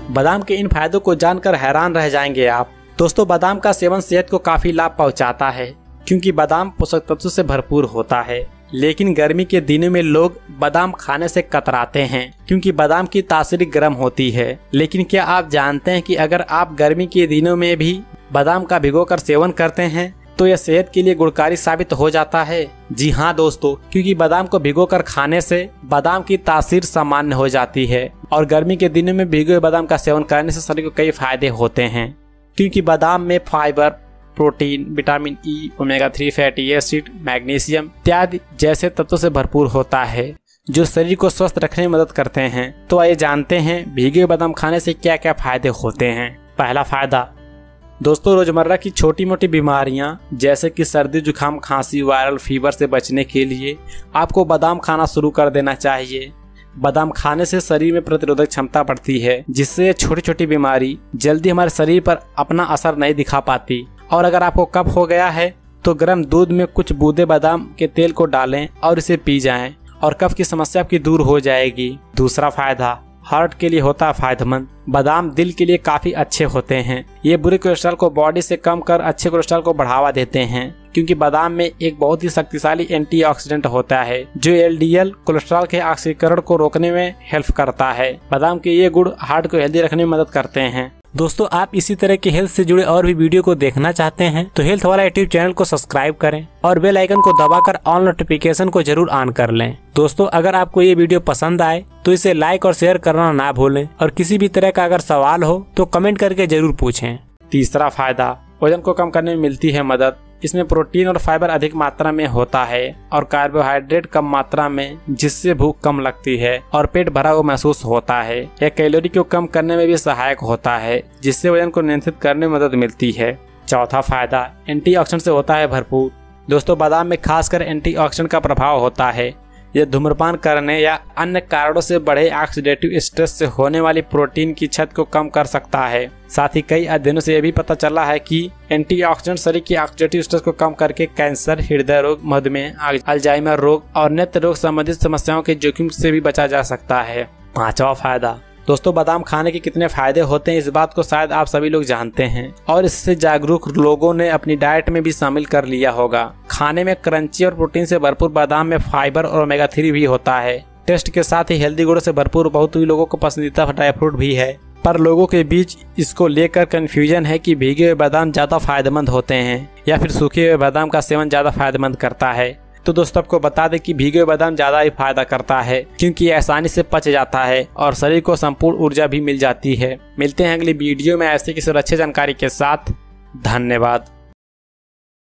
बादाम के इन फायदों को जानकर हैरान रह जाएंगे आप। दोस्तों, बादाम का सेवन सेहत को काफी लाभ पहुंचाता है क्योंकि बादाम पोषक तत्वों से भरपूर होता है। लेकिन गर्मी के दिनों में लोग बादाम खाने से कतराते हैं क्योंकि बादाम की तासीर गर्म होती है। लेकिन क्या आप जानते हैं कि अगर आप गर्मी के दिनों में भी बादाम का भिगोकर सेवन करते हैं तो यह सेहत के लिए गुणकारी साबित हो जाता है। जी हाँ दोस्तों, क्योंकि बादाम को भिगोकर खाने से बादाम की तासीर सामान्य हो जाती है और गर्मी के दिनों में भिगोए बादाम का सेवन करने से शरीर को कई फायदे होते हैं क्योंकि बादाम में fibre, protein, vitamin E, omega 3 fatty acid, magnesium इत्यादि जैसे तत्वों से भरपूर होता है जो शरीर को स्वस्थ रखने में मदद करते हैं। तो आइए जानते हैं भीगे बादाम खाने से क्या क्या फायदे होते हैं। पहला फायदा दोस्तों, रोजमर्रा की छोटी मोटी बीमारियां जैसे कि सर्दी, जुकाम, खांसी, वायरल फीवर से बचने के लिए आपको बादाम खाना शुरू कर देना चाहिए। बादाम खाने से शरीर में प्रतिरोधक क्षमता बढ़ती है जिससे छोटी छोटी बीमारी जल्दी हमारे शरीर पर अपना असर नहीं दिखा पाती। और अगर आपको कफ हो गया है तो गर्म दूध में कुछ बूंदे बादाम के तेल को डालें और इसे पी जाएं और कफ की समस्या आपकी दूर हो जाएगी। दूसरा फायदा, हार्ट के लिए होता है फायदेमंद। बादाम दिल के लिए काफी अच्छे होते हैं। ये बुरे कोलेस्ट्रॉल को बॉडी से कम कर अच्छे कोलेस्ट्रॉल को बढ़ावा देते हैं क्योंकि बादाम में एक बहुत ही शक्तिशाली एंटीऑक्सीडेंट होता है जो एलडीएल कोलेस्ट्रॉल के ऑक्सीकरण को रोकने में हेल्प करता है। बादाम के ये गुण हार्ट को हेल्दी रखने में मदद करते हैं। दोस्तों, आप इसी तरह के हेल्थ से जुड़े और भी वीडियो को देखना चाहते हैं तो हेल्थ वाला यूट्यूब चैनल को सब्सक्राइब करें और बेल आइकन को दबाकर ऑल नोटिफिकेशन को जरूर ऑन कर लें। दोस्तों, अगर आपको ये वीडियो पसंद आए तो इसे लाइक और शेयर करना ना भूलें और किसी भी तरह का अगर सवाल हो तो कमेंट करके जरूर पूछें। तीसरा फायदा, वजन को कम करने में मिलती है मदद। इसमें प्रोटीन और फाइबर अधिक मात्रा में होता है और कार्बोहाइड्रेट कम मात्रा में, जिससे भूख कम लगती है और पेट भरा हुआ महसूस होता है। यह कैलोरी को कम करने में भी सहायक होता है जिससे वजन को नियंत्रित करने में मदद मिलती है। चौथा फायदा, एंटीऑक्सीडेंट से होता है भरपूर। दोस्तों, बादाम में खासकर एंटीऑक्सीडेंट का प्रभाव होता है। यह धूम्रपान करने या अन्य कारणों से बढ़े ऑक्सीडेटिव स्ट्रेस से होने वाली प्रोटीन की क्षति को कम कर सकता है। साथ ही कई अध्ययनों से यह भी पता चला है कि एंटीऑक्सीडेंट शरीर की ऑक्सीडेटिव स्ट्रेस को कम करके कैंसर, हृदय रोग, मधुमेह, अल्जाइमर रोग और नेत्र रोग संबंधित समस्याओं के जोखिम से भी बचा जा सकता है। पांचवा फायदा, दोस्तों, बादाम खाने के कितने फायदे होते हैं इस बात को शायद आप सभी लोग जानते हैं और इससे जागरूक लोगों ने अपनी डाइट में भी शामिल कर लिया होगा। खाने में क्रंची और प्रोटीन से भरपूर बादाम में फाइबर और ओमेगा 3 भी होता है। टेस्ट के साथ ही हेल्दी गुणों से भरपूर बहुत ही लोगों को पसंदीदा ड्राई फ्रूट भी है, पर लोगों के बीच इसको लेकर कंफ्यूजन है कि भीगे हुए बादाम ज्यादा फायदेमंद होते हैं या फिर सूखे हुए बादाम का सेवन ज्यादा फायदेमंद करता है। तो दोस्तों, आपको बता दें कि भीगे हुए बादाम ज्यादा ही फायदा करता है क्योंकि ये आसानी से पच जाता है और शरीर को संपूर्ण ऊर्जा भी मिल जाती है। मिलते हैं अगली वीडियो में ऐसे किसी अच्छी जानकारी के साथ। धन्यवाद।